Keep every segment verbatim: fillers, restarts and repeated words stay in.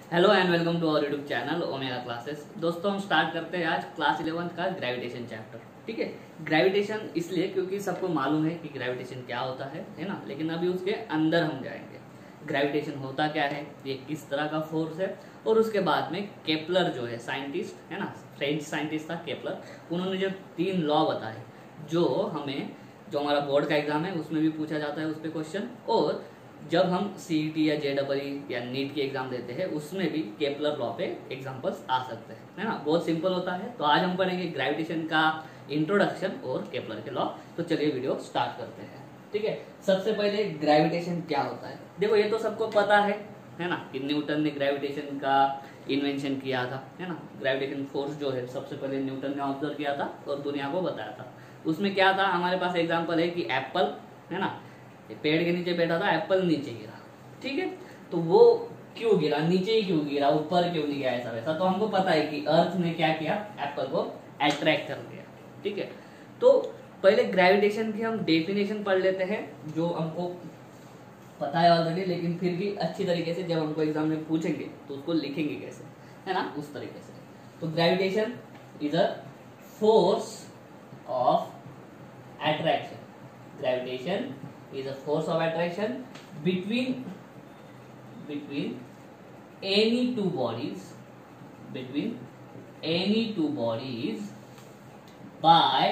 Hello and welcome to our YouTube channel Omega classes. दोस्तों हम start करते हैं आज क्लास इलेवेंथ का ग्रेविटेशन चैप्टर। ठीक है, ग्रेविटेशन इसलिए क्योंकि सबको मालूम है कि ग्रेविटेशन क्या होता है है ना, लेकिन अभी उसके अंदर हम जाएंगे। ग्रेविटेशन होता क्या है, ये किस तरह का फोर्स है, और उसके बाद में केपलर जो है साइंटिस्ट है ना, फ्रेंच साइंटिस्ट था केपलर, उन्होंने जो तीन लॉ बताए जो हमें जो हमारा बोर्ड का एग्जाम है उसमें भी पूछा जाता है उस पर क्वेश्चन, और जब हम सीईटी या जेडबलई या नीट की एग्जाम देते हैं उसमें भी केपलर लॉ पे एग्जांपल्स आ सकते हैं, है ना। बहुत सिंपल होता है। तो आज हम पढ़ेंगे ग्रेविटेशन का इंट्रोडक्शन और केपलर के लॉ। तो चलिए वीडियो स्टार्ट करते हैं। ठीक है, सबसे पहले ग्रेविटेशन क्या होता है। देखो ये तो सबको पता है है ना, कि न्यूटन ने ग्रेविटेशन का इन्वेंशन किया था, है ना। ग्रेविटेशन फोर्स जो है सबसे पहले न्यूटन ने ऑब्जर्व किया था और दुनिया को बताया था। उसमें क्या था, हमारे पास एग्जाम्पल है कि एप्पल है ना, पेड़ के नीचे बैठा था, एप्पल नीचे गिरा। ठीक है, तो वो क्यों गिरा, नीचे ही क्यों गिरा, ऊपर क्यों नहीं गया, ऐसा वैसा। तो हमको पता है कि अर्थ ने क्या किया, एप्पल को अट्रैक्ट कर दिया। ठीक है, तो पहले ग्रेविटेशन की हम डेफिनेशन पढ़ लेते हैं जो हमको पता है ऑलरेडी, लेकिन फिर भी अच्छी तरीके से जब हमको एग्जाम में पूछेंगे तो उसको लिखेंगे कैसे, है ना, उस तरीके से। तो gravitation is a force of attraction. Gravitation is a force of attraction between between any two bodies between any two bodies by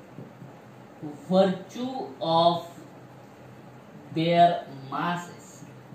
virtue of their masses।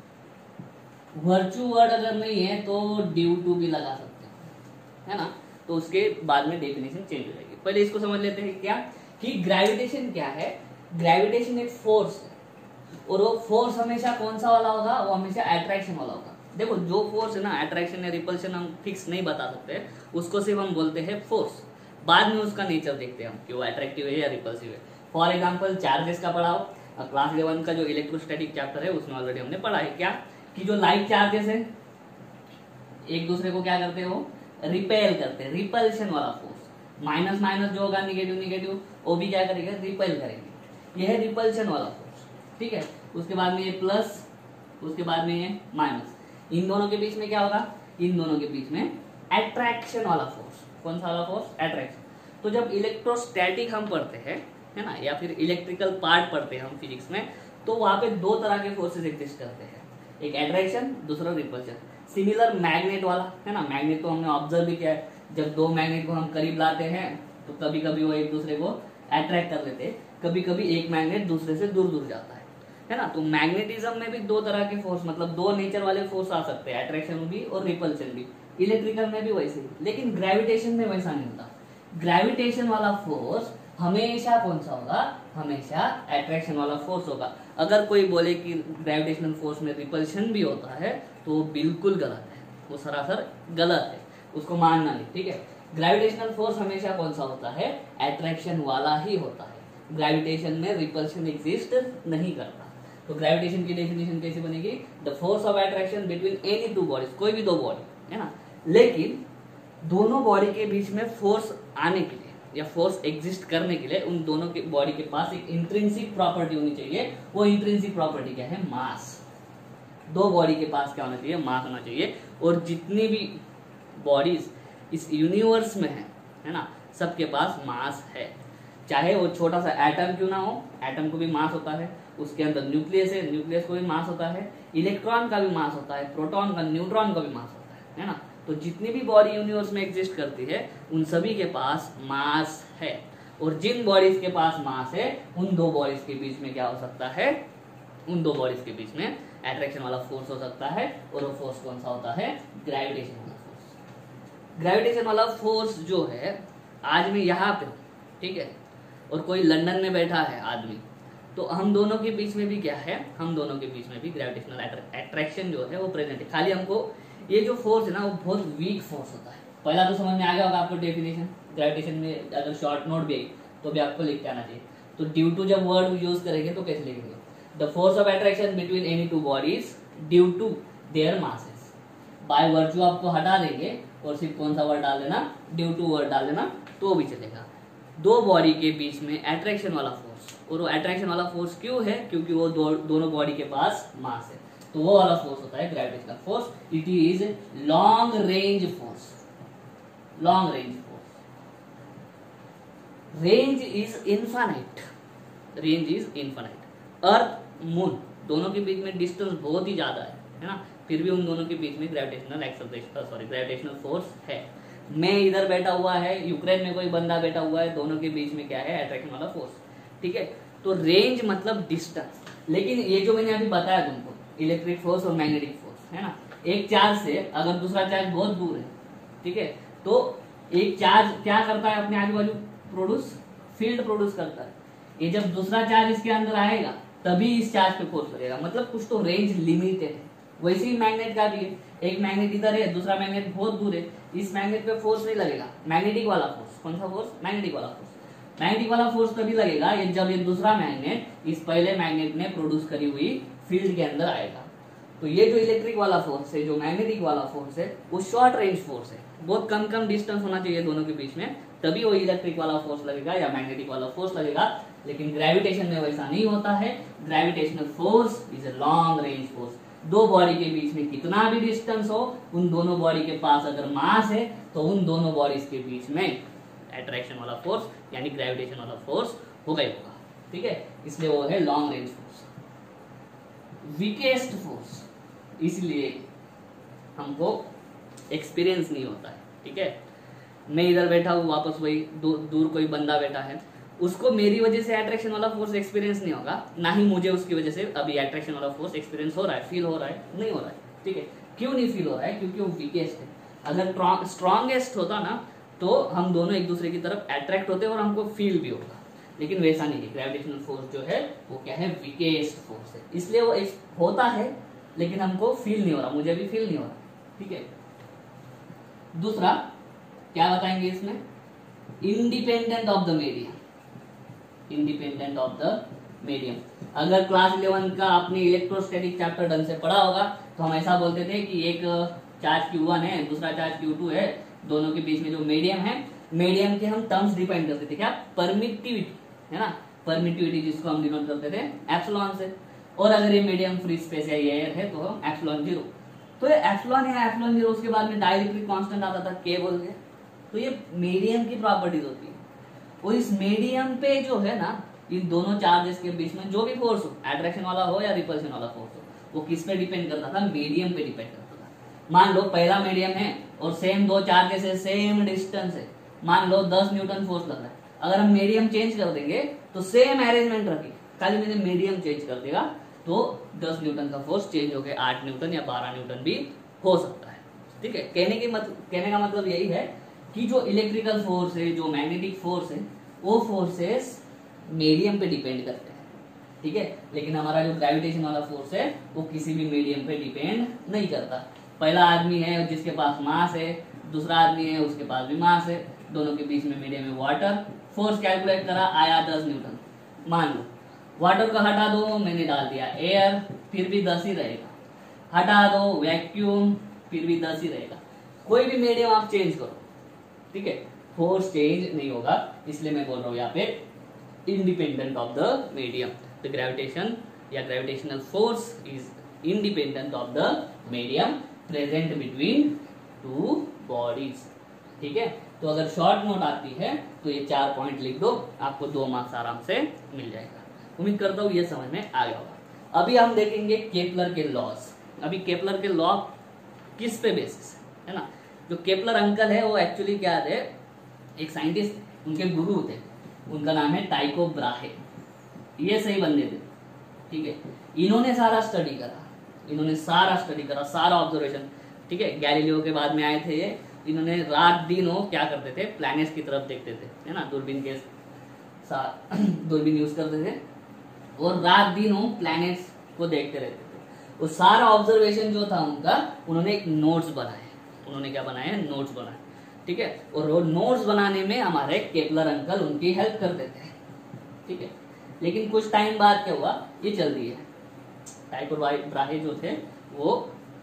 virtue word अगर नहीं है तो ड्यू टू भी लगा सकते हैं, है ना। तो उसके बाद में डेफिनेशन चेंज हो जाएगी। पहले इसको समझ लेते हैं क्या कि ग्रेविटेशन क्या है। ग्रेविटेशन एक फोर्स है, और वो फोर्स हमेशा कौन सा वाला होगा, वो हमेशा अट्रैक्शन वाला होगा। देखो जो फोर्स है ना, अट्रैक्शन या रिपल्शन हम फिक्स नहीं बता सकते, उसको सिर्फ हम बोलते हैं फोर्स। बाद में उसका नेचर देखते हैं हम कि वो अट्रैक्टिव है या रिपल्सिव है। फॉर एग्जांपल चार्जेस का पढ़ाओ, क्लास इलेवन का जो इलेक्ट्रोस्टैटिक चैप्टर है उसमें ऑलरेडी हमने पढ़ा है क्या कि जो लाइक चार्जेस है एक दूसरे को क्या करते हो, रिपेल करते हैं, रिपल्शन वाला फोर्स। माइनस माइनस जो होगा निगेटिव निगेटिव वो भी क्या करेगा, रिपेल करेंगे। यह है रिपल्शन वाला फोर्स। ठीक है, उसके बाद में ये प्लस, उसके बाद में ये माइनस। इन दोनों के बीच में क्या होगा, इन दोनों के बीच में अट्रैक्शन वाला फोर्स। कौन सा वाला फोर्स, अट्रैक्शन। तो जब इलेक्ट्रोस्टैटिक हम पढ़ते हैं, है ना, या फिर इलेक्ट्रिकल पार्ट पढ़ते हैं हम फिजिक्स में, तो वहां पे दो तरह के फोर्सेस एग्जिस्ट करते हैं, एक अट्रैक्शन, दूसरा रिपल्शन। सिमिलर मैग्नेट वाला, है ना, मैग्नेट को हमने ऑब्जर्व भी किया है। जब दो मैग्नेट को हम करीब लाते हैं तो कभी कभी वो एक दूसरे को अट्रैक्ट कर लेते हैं, कभी कभी एक मैग्नेट दूसरे से दूर दूर जाता है, है ना। तो मैग्नेटिज्म में भी दो तरह के फोर्स, मतलब दो नेचर वाले फोर्स आ सकते हैं, अट्रैक्शन भी और रिपल्शन भी। इलेक्ट्रिकल में भी वैसे ही, लेकिन ग्रेविटेशन में वैसा नहीं होता। ग्रेविटेशन वाला फोर्स हमेशा कौन सा होगा, हमेशा अट्रैक्शन वाला फोर्स होगा। अगर कोई बोले कि ग्रेविटेशनल फोर्स में रिपल्शन भी होता है तो वो बिल्कुल गलत है, वो सरासर गलत है, उसको मानना नहीं। ठीक है, ग्रेविटेशनल फोर्स हमेशा कौन सा होता है, अट्रैक्शन वाला ही होता है। ग्रेविटेशन में रिपल्शन एग्जिस्ट नहीं करता। तो ग्रेविटेशन की डेफिनेशन कैसे बनेगी, the force of attraction between any two bodies, कोई भी दो बॉडी, है ना, लेकिन दोनों बॉडी के बीच में फोर्स आने के लिए या फोर्स एग्जिस्ट करने के लिए उन दोनों के बॉडी के पास एक इंट्रिंसिक प्रॉपर्टी होनी चाहिए। वो इंट्रिंसिक प्रॉपर्टी क्या है, मास। दो बॉडी के पास क्या होना चाहिए, मास होना चाहिए। और जितनी भी बॉडीज इस यूनिवर्स में है, है ना, सबके पास मास है। चाहे वो छोटा सा एटम क्यों ना हो, एटम को भी मास होता है। उसके अंदर न्यूक्लियस है, न्यूक्लियस को भी मास होता है। इलेक्ट्रॉन का भी मास होता है, प्रोटॉन का, न्यूट्रॉन का भी मास होता है, है ना। तो जितनी भी बॉडी यूनिवर्स में एग्जिस्ट करती है उन सभी के पास मास है। और जिन बॉडीज के पास मास है उन दो बॉडीज के बीच में क्या हो सकता है, उन दो बॉडीज के बीच में अट्रैक्शन वाला फोर्स हो सकता है। और वो फोर्स कौन सा होता है, ग्रेविटेशन वाला फोर्स। ग्रेविटेशन वाला फोर्स जो है, आज मैं यहाँ पे हूँ, ठीक है, और कोई लंदन में बैठा है आदमी, तो हम दोनों के बीच में भी क्या है, हम दोनों के बीच में भी ग्रेविटेशनल अट्रैक्शन जो है वो प्रेजेंट है। खाली हमको ये जो फोर्स है ना वो बहुत वीक फोर्स होता है। पहला तो समझ में आ गया होगा आपको डेफिनेशन। ग्रेविटेशन में अगर शॉर्ट नोट भी आई तो भी आपको लिख के आना चाहिए। तो ड्यू टू जब वर्ड यूज करेंगे तो कैसे लिखेंगे, the force of attraction between any two bodies due to their masses. By virtue आपको हटा देंगे और सिर्फ कौन सा वर्ड डाल देना, ड्यू टू वर्ड डाल देना तो भी चलेगा। दो बॉडी के बीच में अट्रैक्शन वाला फोर्स, और वो अट्रैक्शन वाला फोर्स क्यों है, क्योंकि वो दो, दोनों बॉडी के पास मास है। तो वो वाला फोर्स होता है gravitational force. It is long range force. Long range force. Range is infinite. Range is infinite. Earth moon दोनों के बीच में डिस्टेंस बहुत ही ज्यादा है है ना, फिर भी उन दोनों के बीच में gravitational acceleration sorry gravitational force है. मैं इधर बैठा हुआ है, यूक्रेन में कोई बंदा बैठा हुआ है, दोनों के बीच में क्या है, अट्रैक्शन वाला फोर्स. ठीक है, तो रेंज मतलब डिस्टेंस. लेकिन ये जो मैंने अभी बताया तुमको, इलेक्ट्रिक फोर्स और मैग्नेटिक फोर्स है ना, एक चार्ज से अगर दूसरा चार्ज बहुत दूर है, ठीक है, तो एक चार्ज क्या करता है, अपने आजू बाजू प्रोड्यूस फील्ड प्रोड्यूस करता है. ये जब दूसरा चार्ज इसके अंदर आएगा तभी इस चार्ज पे फोर्स लगेगा. मतलब कुछ तो रेंज लिमिटेड है. वैसे ही मैग्नेट का भी है. एक मैग्नेट इधर है, दूसरा मैग्नेट बहुत दूर है, इस मैग्नेट पे फोर्स नहीं लगेगा. मैग्नेटिक वाला फोर्स. कौन सा फोर्स? मैग्नेटिक वाला फोर्स. मैग्नेटिक वाला फोर्स तभी लगेगा ये जब ये दूसरा मैग्नेट इस पहले मैग्नेट ने प्रोड्यूस करी हुई फील्ड के अंदर आएगा. तो ये जो इलेक्ट्रिक वाला फोर्स है, जो मैग्नेटिक वाला फोर्स है, वो शॉर्ट रेंज फोर्स है. बहुत कम कम डिस्टेंस होना चाहिए दोनों के बीच में, तभी वो इलेक्ट्रिक वाला फोर्स लगेगा या मैग्नेटिक वाला फोर्स लगेगा. लेकिन ग्रेविटेशन में वैसा नहीं होता है. Gravitational force is a long range force. दो बॉडी के बीच में कितना भी डिस्टेंस हो, उन दोनों बॉडी के पास अगर मास है तो उन दोनों बॉडीज के बीच में अट्रैक्शन वाला फोर्स यानी ग्रेविटेशन वाला फोर्स होगा ही होगा. ठीक है, इसलिए वो है long range force. Weakest force, इसलिए हमको एक्सपीरियंस नहीं होता है. ठीक है, मैं इधर बैठा हूँ, वापस वही दू, दूर कोई बंदा बैठा है, उसको मेरी वजह से अट्रैक्शन वाला फोर्स एक्सपीरियंस नहीं होगा, ना ही मुझे उसकी वजह से अभी अट्रैक्शन वाला फोर्स एक्सपीरियंस हो रहा है, फील हो रहा है, नहीं हो रहा है. ठीक है, क्यों नहीं फील हो रहा है? क्योंकि वो वीकेस्ट है. अगर स्ट्रॉन्गेस्ट होता ना तो हम दोनों एक दूसरे की तरफ अट्रैक्ट होते और हमको फील भी होगा. लेकिन वैसा नहीं है. ग्रेविटेशनल फोर्स जो है वो क्या है, वीकेस्ट फोर्स है. इसलिए वो होता है लेकिन हमको फील नहीं हो रहा, मुझे भी फील नहीं हो रहा. ठीक है, दूसरा क्या बताएंगे इसमें, independent of the medium. Independent of the medium. अगर क्लास इलेवन का आपने इलेक्ट्रोस्टैटिक चैप्टर ढंग से पढ़ा होगा तो हम ऐसा बोलते थे कि एक चार्ज क्यू वन है, दूसरा चार्ज क्यू टू है, दोनों के बीच में जो मीडियम है, मीडियम के हम टर्म्स डिफाइन करते थे. क्या? परमिटिविटी है ना, परमिटिविटी जिसको हम डिनोट करते थे एप्सिलॉन से. और अगर ये मीडियम फ्री स्पेस या एयर है तो हम एप्सिलॉन जीरो. तो ये एप्सिलॉन है, एप्सिलॉन जीरो, उसके बाद में डाइलेक्ट्रिक कांस्टेंट आता था के बोल के. तो ये मीडियम की प्रॉपर्टीज होती है. और इस मीडियम पे जो है ना, इन दोनों चार्जेस के बीच में जो भी फोर्स हो, अट्रैक्शन वाला हो या रिपल्शन वाला फोर्स हो, वो किस पे डिपेंड करता था? मीडियम पे डिपेंड करता था. मान लो पहला मीडियम है और सेम दो चार्जेस है, सेम डिस्टेंस है, मान लो दस न्यूटन फोर्स लग रहा है. अगर हम मीडियम चेंज कर देंगे तो सेम अरेंजमेंट रखें, खाली मैंने मीडियम चेंज कर देगा तो दस न्यूटन का फोर्स चेंज होकर आठ न्यूटन या बारह न्यूटन भी हो सकता है. ठीक है, कहने की मत, कहने का मतलब यही है कि जो इलेक्ट्रिकल फोर्स है, जो मैग्नेटिक फोर्स है, वो फोर्सेस मीडियम पे डिपेंड करते हैं. ठीक है, लेकिन हमारा जो ग्रेविटेशन वाला फोर्स है वो किसी भी मीडियम पे डिपेंड नहीं करता. पहला आदमी है जिसके पास मास है, दूसरा आदमी है उसके पास भी मास है, दोनों के बीच में मीडियम है वाटर. फोर्स कैलकुलेट करा, आया दस न्यूटन. मान लो वाटर को हटा दो, मैंने डाल दिया एयर, फिर भी दस ही रहेगा. हटा दो वैक्यूम, फिर भी दस ही रहेगा. कोई भी मीडियम आप चेंज करो, ठीक है, फोर्स चेंज नहीं होगा. इसलिए मैं बोल रहा हूं यहाँ पे independent of the medium. The gravitation या gravitational force is independent of the medium present between two bodies. ठीक है, तो अगर शॉर्ट नोट आती है तो ये चार पॉइंट लिख दो, आपको दो मार्क्स आराम से मिल जाएगा. उम्मीद करता हूँ ये समझ में आ गया होगा. अभी हम देखेंगे केपलर के लॉज. अभी केपलर के लॉ किस पे बेसिस है ना. जो केपलर अंकल है वो एक्चुअली क्या थे, एक साइंटिस्ट, उनके गुरु थे, उनका नाम है टाइको ब्राहे. ये सही बंदे थे. ठीक है, इन्होंने सारा स्टडी करा, इन्होंने सारा स्टडी करा, सारा ऑब्जर्वेशन. ठीक है, गैलीलियो के बाद में आए थे ये. इन्होंने रात दिन वो क्या करते थे, प्लैनेट्स की तरफ देखते थे, है ना, दूरबीन के साथ दूरबीन यूज करते थे और रात दिन वो प्लैनेट्स को देखते रहते थे. वो सारा ऑब्जर्वेशन जो था उनका, उन्होंने एक नोट्स बनाए. उन्होंने क्या बनाए? नोट्स बनाए. ठीक है, और वो नोट्स बनाने में हमारे केपलर अंकल उनकी हेल्प करते थे. ठीक है, लेकिन कुछ टाइम बाद क्या हुआ, ये चल दिए. टाइको ब्राहे जो थे वो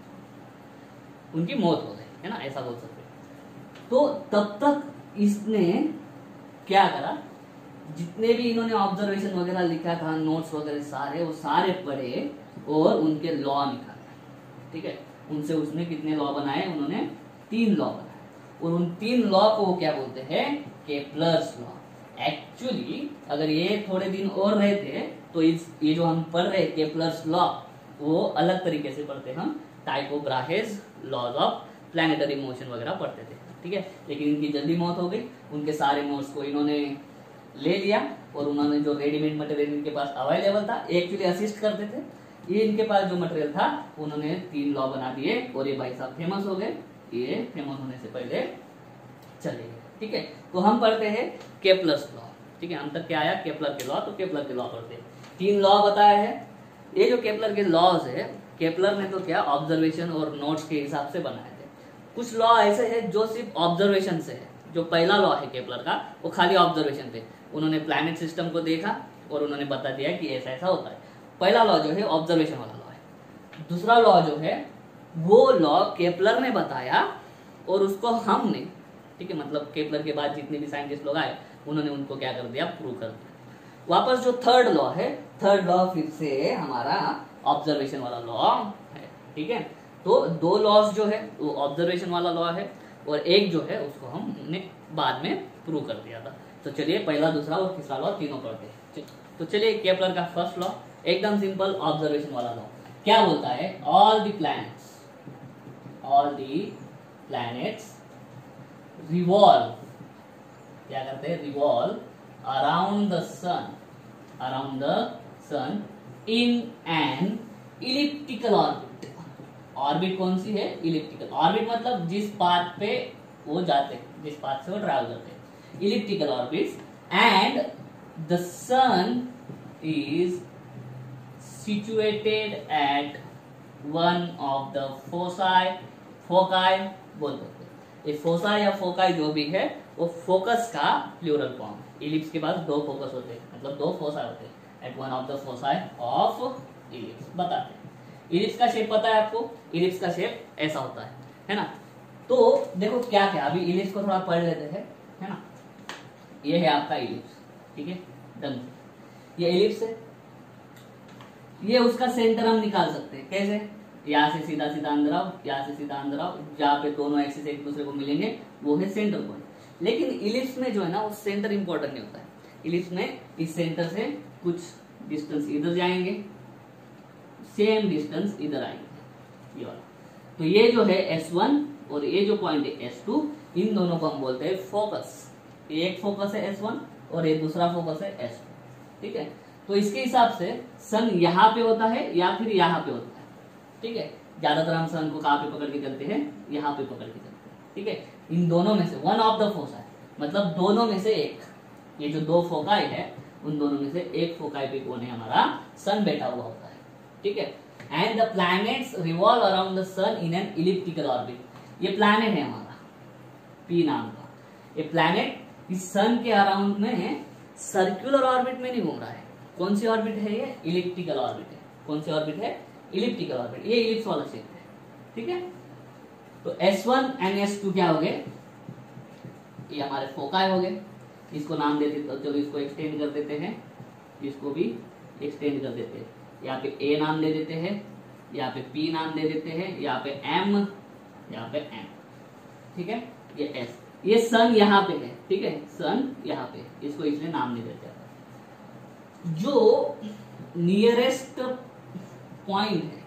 उनकी मौत हो गई, है ना, ऐसा बोल सकते. तो तब तक इसने क्या करा, जितने भी इन्होंने ऑब्जर्वेशन वगैरह लिखा था, नोट्स वगैरह सारे, वो सारे पढ़े और उनके लॉ निकाले. ठीक है, उनसे उसने कितने लॉ बनाए, उन्होंने तीन लॉ बनाए, और उन तीन लॉ को वो क्या बोलते हैं, केपलर्स लॉ। एक्चुअली अगर ये थोड़े दिन और रहते तो इस ये जो हम पढ़ रहे केपलर्स लॉ वो अलग तरीके से पढ़ते, हम Tycho Brahe's laws of planetary motion वगैरह पढ़ते थे, ठीक है। लेकिन इनकी जल्दी मौत हो गई, उनके सारे नोट्स को इन्होंने ले लिया और उन्होंने जो रेडीमेड मटेरियल इनके पास अवेलेबल था, एक्चुअली असिस्ट करते थे, ये इनके पास जो मटेरियल था उन्होंने तीन लॉ बना दिए और ये भाई साहब फेमस हो गए, ये फेमस होने से पहले चले गए, ठीक है। तो हम पढ़ते हैं केपलर्स लॉ, ठीक है, हम तक क्या आया, केपलर के लॉ, तो केपलर के लॉ पढ़ते हैं। तीन लॉ बताया है, ये जो केपलर के लॉज है, केपलर ने तो क्या ऑब्जर्वेशन और नोट्स के हिसाब से बनाए थे। कुछ लॉ ऐसे हैं जो सिर्फ ऑब्जर्वेशन से है, जो पहला लॉ है केपलर का वो खाली ऑब्जर्वेशन पे, उन्होंने प्लैनेट सिस्टम को देखा और उन्होंने बता दिया कि ऐसा ऐसा होता है। पहला लॉ जो है ऑब्जर्वेशन वाला लॉ है। दूसरा लॉ जो है वो लॉ केपलर ने बताया और उसको हमने, ठीक है, मतलब केपलर के बाद जितने भी साइंटिस्ट लोग आए उन्होंने उनको क्या कर दिया, प्रूव कर दिया। वापस जो थर्ड लॉ है, थर्ड लॉ फिर से हमारा ऑब्जर्वेशन वाला लॉ है, ठीक है। तो दो लॉज जो है वो ऑब्जर्वेशन वाला लॉ है और एक जो है उसको हमने बाद में प्रूव कर दिया था। तो चलिए पहला, दूसरा और तीसरा लॉ तीनों पढ़ते हैं। तो चलिए केपलर का फर्स्ट लॉ एकदम सिंपल, ऑब्जर्वेशन वाला लॉ क्या बोलता है, all the planets all the planets revolve, क्या करते हैं, revolve around the sun around the sun in an elliptical orbit. Orbit कौन सी है, इलिप्टिकल ऑर्बिट, मतलब जिस पाथ पे वो जाते हैं, जिस पाथ से वो ट्रैवल करते हैं, elliptical orbits, and the sun is situated at one of the foci, foci बोलते हैं। ये फोसा या फोकाई जो भी है वो फोकस का प्लूरल फॉर्म है। इलिप्स के बाद दो फोकस होते हैं, मतलब दो फोसा होते हैं, at one of the foci of ellipse बताते हैं। इलिप्स का शेप पता है आपको, इलिप्स का शेप ऐसा होता है, है ना। तो देखो क्या क्या, अभी इलिप्स को थोड़ा पढ़ लेते हैं, है ना। ये है आपका इलिप्स, ठीक है, डन। ये इलिप्स है, ये उसका सेंटर हम निकाल सकते हैं, कैसे, यहाँ से सीधा सीधा अंदर आओ, यहाँ से सीधा अंदर आओ, जहाँ पे दोनों एक्सिस एक दूसरे को मिलेंगे वो है सेंटर पॉइंट। लेकिन इलिप्स में जो है ना वो सेंटर इंपॉर्टेंट नहीं होता है। इलिप्स में इस सेंटर से कुछ डिस्टेंस इधर जाएंगे, सेम डिस्टेंस इधर आएंगे, ये वाला। तो ये जो है एस वन और ये जो पॉइंट है एस टू, इन दोनों को हम बोलते हैं फोकस। ये एक फोकस है एस वन और ये दूसरा फोकस है एस टू, ठीक है। तो इसके हिसाब से सन यहाँ पे होता है या फिर यहाँ पे होता है, ठीक है। ज्यादातर हम सन को कहाँ पे पकड़ के चलते हैं, यहाँ पे पकड़ के चलते हैं, ठीक है। इन दोनों में से वन ऑफ द फोसाई, मतलब दोनों में से एक, ये जो दो फोकाई है उन दोनों में से एक फोकाई पे कौन है, हमारा सन बैठा हुआ होता है, ठीक है। And the planets revolve around the sun in an elliptical orbit. ये प्लैनेट है हमारा पी नाम का, ये प्लैनेट इस सन के अराउंड में सर्कुलर ऑर्बिट में नहीं घूम रहा है। कौन सी ऑर्बिट है ये, इलिप्टिकल ऑर्बिट है। कौन सी ऑर्बिट है, इलिप्टिकल ऑर्बिट। ये इलिप्स वाला शेप है, ठीक है। तो S one and S two क्या हो गए, ये हमारे फोकाई हो गए। इसको नाम देते, तो चलो इसको एक्सटेंड कर देते हैं, इसको भी एक्सटेंड कर देते हैं। यहाँ पे ए नाम दे देते हैं, यहाँ पे पी नाम दे देते हैं, यहाँ पे एम, यहाँ पे एम, ठीक है। ये एस, ये सन यहाँ पे है, ठीक है, सन यहाँ पे, इसको इसलिए नाम नहीं देते। जो नियरेस्ट पॉइंट है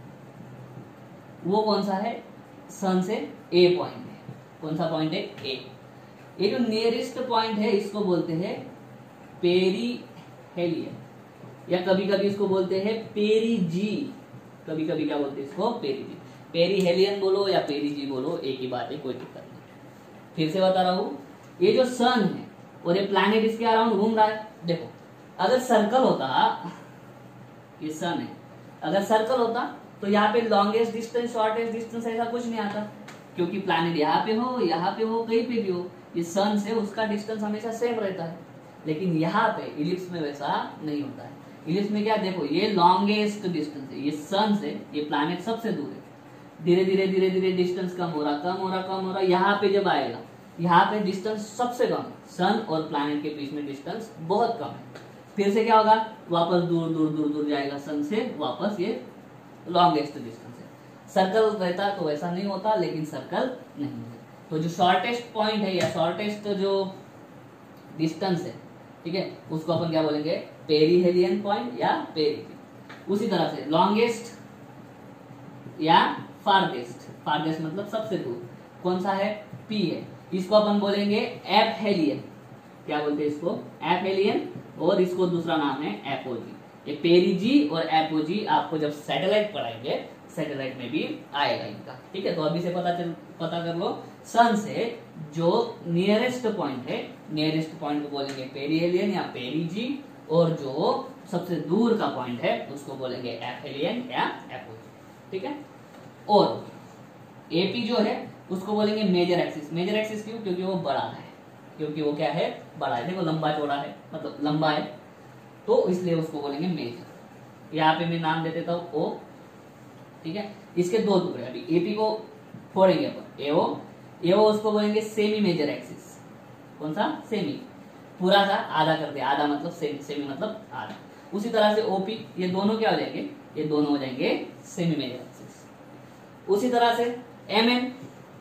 वो कौन सा है, सन से ए पॉइंट है। कौन सा पॉइंट है, ए। ये जो नियरेस्ट पॉइंट है इसको बोलते हैं पेरीहेलियन, या कभी कभी इसको बोलते हैं पेरीजी। कभी कभी क्या बोलते हैं इसको, पेरीजी। पेरीहेलियन बोलो या पेरीजी बोलो, एक ही बात है, कोई दिक्कत नहीं। फिर से बता रहा हूं, ये जो सन है और ये प्लैनेट इसके अराउंड घूम रहा है। देखो अगर सर्कल होता, ये सन है, अगर सर्कल होता तो यहाँ पे लॉन्गेस्ट डिस्टेंस, शॉर्टेस्ट डिस्टेंस ऐसा कुछ नहीं आता, क्योंकि प्लैनेट यहाँ पे हो, यहाँ पे हो, कहीं पे भी हो, ये सन से उसका डिस्टेंस हमेशा सेम रहता है। लेकिन यहाँ पे इलिप्स में वैसा नहीं होता है। इलिप्स में क्या, देखो ये लॉन्गेस्ट डिस्टेंस है, ये सन से ये प्लैनेट सबसे दूर है। धीरे धीरे धीरे धीरे डिस्टेंस कम हो रहा, कम हो रहा, कम हो रहा। यहाँ पे जब आएगा, यहाँ पे डिस्टेंस सबसे कम है, सन और प्लैनेट के बीच में डिस्टेंस बहुत कम है। फिर से क्या होगा, वापस दूर दूर दूर दूर जाएगा सन से, वापस ये लॉन्गेस्ट डिस्टेंस है। सर्कल रहता तो वैसा नहीं होता, लेकिन सर्कल नहीं है। तो जो शॉर्टेस्ट पॉइंट है या शॉर्टेस्ट जो डिस्टेंस है, ठीक है, उसको अपन क्या बोलेंगे, पेरीहेलियन पॉइंट या पेरीहेलियन। उसी तरह से लॉन्गेस्ट या फारदेस्ट, फारदेस्ट मतलब सबसे दूर, कौन सा है, पी है, इसको अपन बोलेंगे एपहेलियन। क्या बोलते हैं इसको, एपहेलियन, और इसको दूसरा नाम है एपोजी। ये पेरीजी और एपोजी आपको जब सैटेलाइट पढ़ाएंगे, सैटेलाइट में भी आएगा इनका, ठीक है। तो अभी से पता चल पता कर लो, सन से जो नियरेस्ट पॉइंट है, नियरेस्ट पॉइंट को बोलेंगे पेरीहेलियन या पेरीजी, और जो सबसे दूर का पॉइंट है उसको बोलेंगे एपहेलियन या एपोजी, ठीक है। और एपी जो है उसको बोलेंगे मेजर एक्सिस। मेजर एक्सिस क्यों, क्योंकि वो बड़ा है, क्योंकि वो क्या है, बड़ा है, देखो लंबा चौड़ा है, मतलब लंबा है, तो इसलिए उसको बोलेंगे मेजर। यहाँ पे मैं नाम दे देता हूँ ओ, ठीक है। इसके दो टुकड़े, अभी एपी को फोड़ेंगे अपन, एओ, एओ उसको बोलेंगे सेमी मेजर एक्सिस। कौन सा, सेमी, पूरा सा आधा कर दिया, आधा मतलब सेमी, सेमी मतलब आधा। उसी तरह से ओपी, ये दोनों क्या हो जाएंगे, ये दोनों हो जाएंगे सेमी मेजर एक्सिस। उसी तरह से एमएन,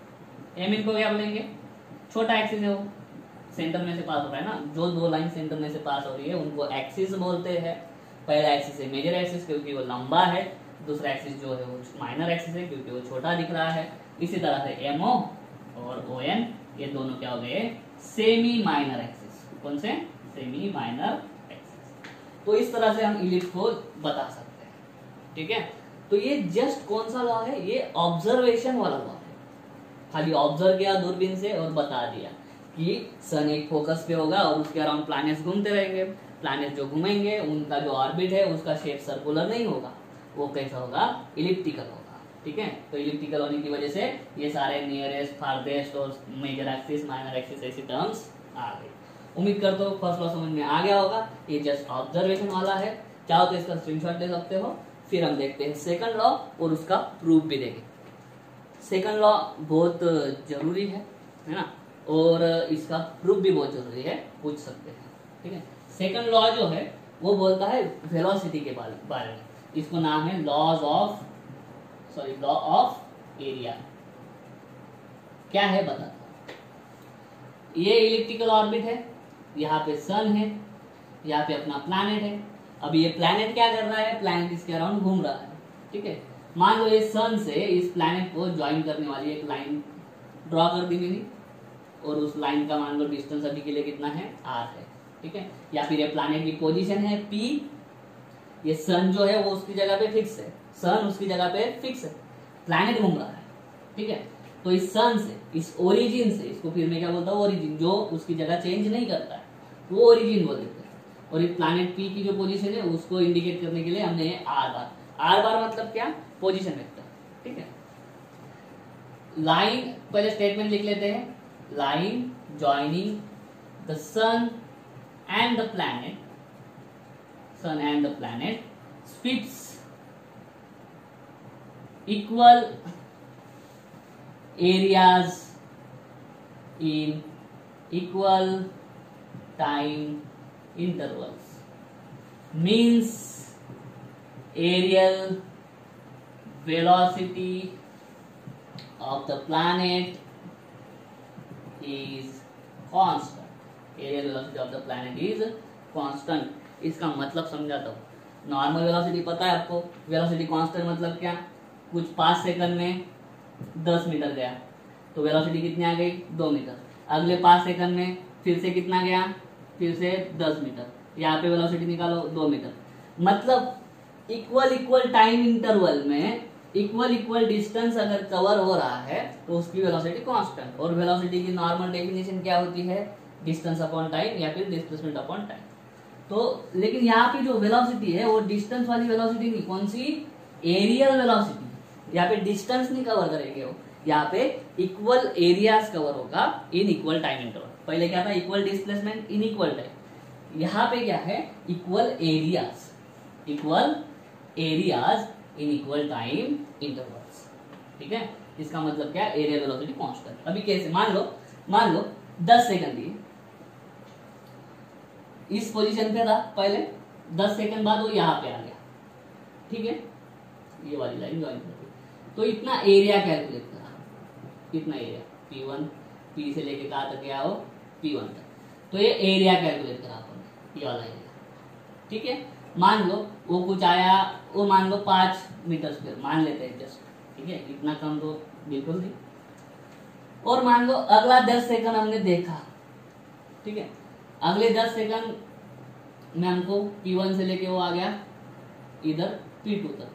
एमएन को क्या बोलेंगे, छोटा एक्सिस है, वो सेंटर में से पास हो रहा है ना, जो दो लाइन सेंटर में से पास हो रही है उनको एक्सिस बोलते हैं। पहला एक्सिस है मेजर एक्सिस क्योंकि वो लंबा है, दूसरा एक्सिस जो है वो माइनर एक्सिस है क्योंकि वो छोटा दिख रहा है। इसी तरह से एमओ और ओएन, ये दोनों क्या हो गए, सेमी माइनर एक्सिस। कौन से, सेमी माइनर एक्सिस। तो इस तरह से हम इलिप्स को बता सकते हैं, ठीक है। तो ये जस्ट कौन सा लॉ है, ये ऑब्जर्वेशन वाला लॉ है। खाली ऑब्जर्व किया दूरबीन से और बता दिया कि सन एक फोकस पे होगा और उसके अराउंड प्लैनेट्स घूमते रहेंगे। प्लैनेट जो घूमेंगे उनका जो ऑर्बिट है उसका शेप सर्कुलर नहीं होगा, वो कैसा होगा, इलिप्टिकल होगा, ठीक है। तो इलिप्टिकल होने की वजह से ये सारे नियरेस्ट, फारदेस्ट और मेजर एक्सिस, माइनर एक्सिस ऐसी टर्म्स आ गई। उम्मीद करता हूँ फर्स्ट लॉ समझ में आ गया होगा। ये जस्ट ऑब्जर्वेशन वाला है, चाहो तो इसका स्क्रीनशॉट ले सकते हो। फिर हम देखते हैं सेकंड लॉ और उसका प्रूफ भी देखेंगे। सेकंड लॉ बहुत जरूरी है, है ना, और इसका प्रूफ भी बहुत जरूरी है, पूछ सकते हैं, ठीक है। सेकंड लॉ जो है वो बोलता है वेलोसिटी के बारे में, इसको नाम है laws of sorry law of area. क्या है बताता हूं। ये इलिप्टिकल ऑर्बिट है, यहाँ पे सन है, यहाँ पे अपना प्लैनेट है। अभी ये प्लैनेट क्या कर रहा है, प्लैनेट इसके अराउंड घूम रहा है, ठीक है। मान लो ये सन से इस प्लैनेट को ज्वाइन करने वाली एक लाइन ड्रॉ कर दी मैंने, और उस लाइन का मान लो डिस्टेंस अभी के लिए कितना है, आर है, ठीक है। या फिर ये प्लैनेट की पोजीशन है पी, ये सन जो है वो उसकी जगह पे फिक्स है, सन उसकी जगह पे फिक्स है, प्लैनेट घूम रहा है, ठीक है। तो इस सन से, इस ओरिजिन से, इसको फिर मैं क्या बोलता हूँ, ओरिजिन, जो उसकी जगह चेंज नहीं करता है वो ओरिजिन बोल देते हैं। और इस प्लैनेट पी की जो पोजीशन है उसको इंडिकेट करने के लिए हमने आर बार, आर बार मतलब क्या, पोजीशन वेक्टर, ठीक है। लाइन, पहले स्टेटमेंट लिख लेते हैं, line joining the sun and the planet, sun and the planet fits equal areas in equal time intervals, means aerial velocity of the planet is constant. Aerial velocity of the planet is constant. इसका मतलब समझाता हूँ। Normal velocity पता है आपको, velocity constant मतलब क्या, कुछ पाँच सेकंड में दस मीटर गया तो वेलोसिटी कितनी आ गई, दो मीटर। अगले पाँच सेकंड में फिर से कितना गया, फिर से दस मीटर, यहाँ पे वेलोसिटी निकालो दो मीटर। मतलब इक्वल इक्वल टाइम इंटरवल में इक्वल इक्वल डिस्टेंस अगर कवर हो रहा है तो उसकी वेलोसिटी कांस्टेंट। और वेलोसिटी की नॉर्मल डेफिनेशन क्या होती है, डिस्टेंस अपॉन टाइम या फिर डिस्प्लेसमेंट अपॉन टाइम। तो लेकिन यहाँ पे जो वेलोसिटी है वो डिस्टेंस वाली वेलोसिटी नहीं, कौन सी, एरियल वेलोसिटी। यहाँ पे डिस्टेंस नहीं कवर करेंगे वो, यहाँ पे इक्वल एरियाज कवर होगा इन इक्वल टाइम इंटरवल। पहले क्या था, equal displacement in equal time, यहाँ पे क्या है, equal areas, equal areas in equal time intervals, ठीक है। इसका मतलब क्या, एरियल वेलोसिटी कांस्टेंट। अभी कैसे, मान लो मान लो दस सेकंड दिए, इस पोजीशन पे था पहले, दस सेकंड बाद वो यहाँ पे आ गया, ठीक है, ये वाली लाइन ज्वाइन कर दी। तो इतना एरिया कैलकुलेट करा, इतना एरिया पी वन, पी से लेके कहाँ तक गया हो, पी वन तक, तो ये एरिया कैलकुलेट करा अपन, ये वाला एरिया, ठीक है। मान लो वो कुछ आया, वो मान लो पाँच मीटर स्क्वायर मान लेते हैं जस्ट, ठीक है, इतना कम तो बिल्कुल नहीं। और मान लो अगला दस सेकंड हमने देखा, ठीक है, अगले दस सेकंड में हमको पी वन से लेके वो आ गया इधर पी टू तक,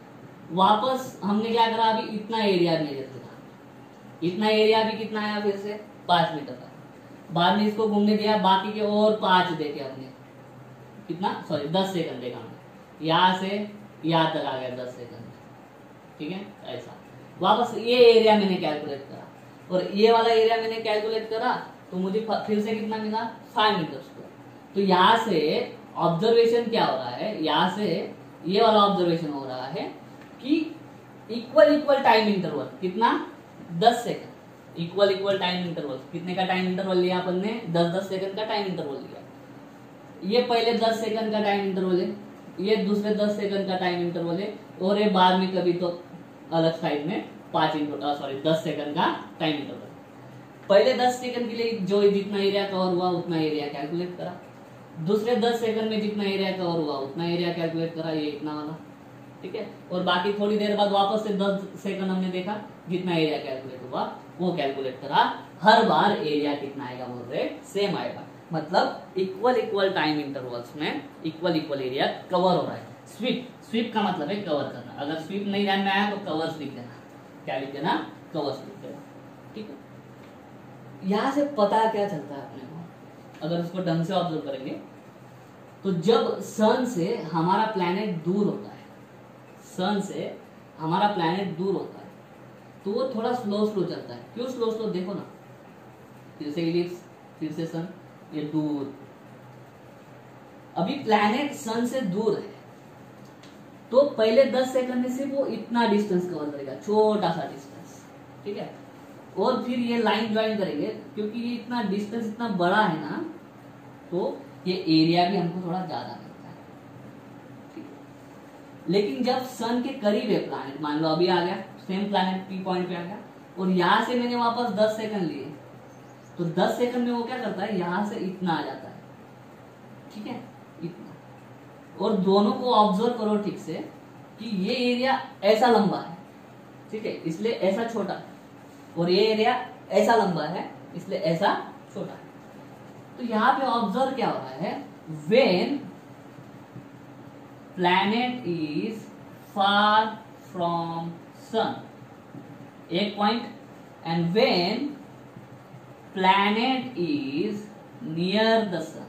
वापस हमने क्या करा, अभी इतना एरिया मेजर करा, इतना एरिया भी कितना आया फिर से पाँच मीटर का, बाद में इसको घूमने दिया, बाकी के और पाँच देखे हमने, कितना, सॉरी दस सेकंड देखा हमने, यहाँ से यहाँ तक आ गया दस सेकंड, ठीक है। ऐसा वापस ये एरिया मैंने कैलकुलेट करा, और ये वाला एरिया मैंने कैलकुलेट करा, तो मुझे फिर से कितना मिला, फाइव मीटर स्क्वायर। तो यहाँ से ऑब्जर्वेशन क्या हो रहा है, यहाँ से ये वाला ऑब्जर्वेशन हो रहा है कि इक्वल इक्वल टाइम इंटरवल कितना, दस second, equal equal time interval, कितने का टाइम इंटरवल लिया अपन ने, दस दस सेकंड का टाइम इंटरवल लिया। ये पहले दस सेकंड का टाइम इंटरवल है, ये दूसरे दस सेकंड का टाइम इंटरवल है, और ये बाद में कभी तो अलग साइड में पांच इंटरवल, सॉरी दस सेकंड का टाइम इंटरवल। पहले दस सेकंड के लिए जो जितना एरिया कवर हुआ उतना एरिया कैलकुलेट करा, दूसरे दस सेकंड में जितना एरिया कवर हुआ उतना एरिया कैलकुलेट करा, ये इतना वाला, ठीक है। और बाकी थोड़ी देर बाद वापस से दस सेकंड हमने देखा, जितना एरिया कैलकुलेट हुआ वो कैलकुलेट करा। हर बार एरिया कितना आएगा, बोल रहे सेम आएगा, मतलब इक्वल इक्वल टाइम इंटरवल्स में इक्वल इक्वल एरिया कवर हो रहा है। स्वीप, स्वीप का मतलब है कवर करना, अगर स्वीप नहीं ध्यान में आया तो कवर्स लिख देना, क्या लिख देना, कवर्स लिख देना, ठीक है। यहां से पता क्या चलता है अपने को, अगर उसको ढंग से ऑब्जर्व करेंगे तो जब सन से हमारा प्लैनेट दूर होता है, सन से हमारा प्लैनेट दूर होता है तो वो थोड़ा स्लो स्लो चलता है। क्यों स्लो स्लो, देखो ना, फिर से इलिप्स, फिर से सन, ये दूर, अभी प्लैनेट सन से दूर है तो पहले दस सेकंड में सिर्फ वो इतना डिस्टेंस कवर करेगा, छोटा सा डिस्टेंस, ठीक है। और फिर ये लाइन ज्वाइन करेंगे, क्योंकि ये इतना डिस्टेंस इतना बड़ा है ना, तो ये एरिया भी हमको थोड़ा ज्यादा मिलता है, ठीक है। लेकिन जब सन के करीब है प्लैनेट, मान लो अभी आ गया सेम प्लैनेट पी पॉइंट पे आ गया, और यहां से मैंने वापस दस सेकंड लिए, तो दस सेकंड में वो क्या करता है, यहां से इतना आ जाता है, ठीक है, इतना। और दोनों को ऑब्जर्व करो ठीक से कि ये एरिया ऐसा लंबा है, ठीक है, इसलिए ऐसा छोटा है, और ये एरिया ऐसा लंबा है इसलिए ऐसा छोटा है। तो यहां पे ऑब्जर्व क्या हो रहा है, when planet is far from sun, एक point, and when planet is near the sun.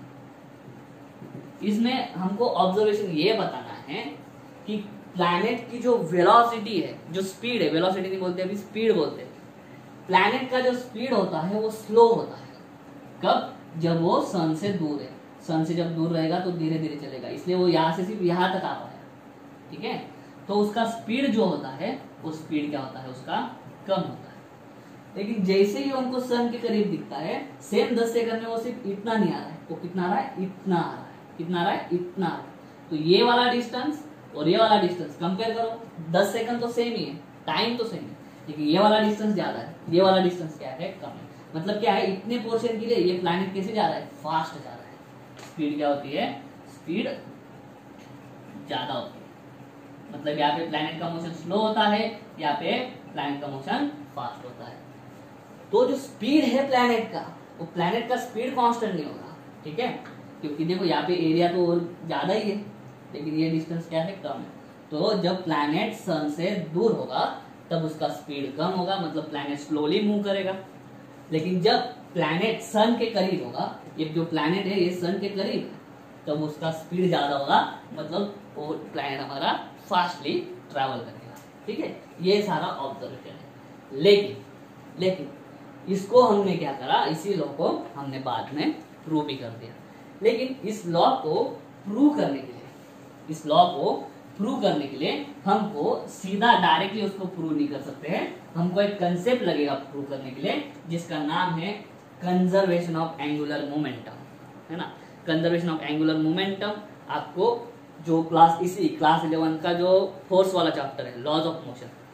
इसमें हमको ऑब्जर्वेशन ये बताना है कि प्लैनेट की जो वेलोसिटी है, जो स्पीड है, वेलोसिटी नहीं बोलते अभी, स्पीड बोलते हैं। प्लैनेट का जो स्पीड होता है वो स्लो होता है, कब, जब वो सन से दूर है। सन से जब दूर रहेगा तो धीरे धीरे चलेगा, इसलिए वो यहाँ से सिर्फ यहाँ तक आ पाया, ठीक है। तो उसका स्पीड जो होता है वो स्पीड क्या होता है, उसका कम होता है। लेकिन जैसे ही हमको सन के करीब दिखता है, सेम दस सेकंड में वो सिर्फ इतना नहीं आ रहा है, वो कितना आ रहा है, इतना आ रहा है, कितना आ रहा है, इतना आ रहा है। तो ये वाला डिस्टेंस और ये वाला डिस्टेंस कंपेयर करो, दस सेकंड तो सेम ही है, टाइम तो सेम है, लेकिन ये वाला डिस्टेंस ज्यादा है, ये वाला डिस्टेंस क्या है, कम है। मतलब क्या है, इतने पोर्शन के लिए ये प्लैनेट कैसे जा रहा है, फास्ट जा रहा है। स्पीड क्या होती है, स्पीड ज्यादा होती है, मतलब यहाँ पे प्लैनेट का मोशन स्लो होता है, यहाँ पे प्लैनेट का मोशन फास्ट होता है। तो जो स्पीड है प्लैनेट का, वो प्लैनेट का स्पीड कांस्टेंट नहीं होगा, ठीक है, क्योंकि देखो यहाँ पे एरिया तो और ज्यादा ही है, लेकिन ये डिस्टेंस क्या है, कम है। तो जब प्लैनेट सन से दूर होगा तब उसका स्पीड कम होगा, मतलब प्लैनेट स्लोली मूव करेगा। लेकिन जब प्लैनेट सन के करीब होगा, ये जो प्लैनेट है ये सन के करीब है, तब उसका स्पीड ज्यादा होगा, मतलब वो प्लैनेट हमारा फास्टली ट्रैवल करेगा, ठीक है। ये सारा ऑब्जर्वेशन है। लेकिन लेकिन इसको हमने क्या करा, इसी लॉ को हमने बाद में प्रूव भी कर दिया। लेकिन इस लॉ को प्रूव करने के लिए, इस लॉ को प्रूव करने के लिए हमको सीधा डायरेक्टली उसको प्रूव नहीं कर सकते हैं, हमको एक कंसेप्ट लगेगा प्रूव करने के लिए, जिसका नाम है कंजर्वेशन ऑफ एंगुलर मोमेंटम, है ना। कंजर्वेशन ऑफ एंगुलर मोमेंटम आपको जो क्लास इसी क्लास इलेवन का जो फोर्स वाला चैप्टर है, लॉज ऑफ मोशन,